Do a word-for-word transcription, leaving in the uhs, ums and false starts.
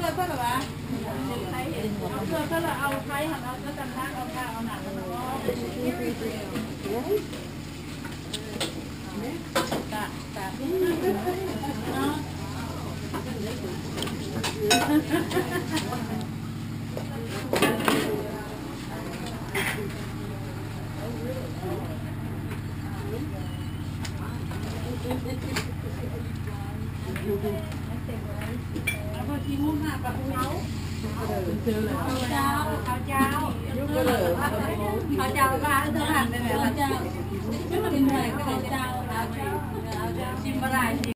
อเท่าไหร่วะเพื่อเท่าไหร่เอาไทยหันเอาก็จำทักเอาข้าวเอาหนักมันก็ตาตาเนาะแล้วพอที่มุ่งหน้ากับเขาเขาเจ้าเขาเจ้าเขาเจ้าบ้านทหารเป็นแบบเขาเจ้าเป็นอะไรก็เขาเจ้าเขาเจ้าชิมอะไร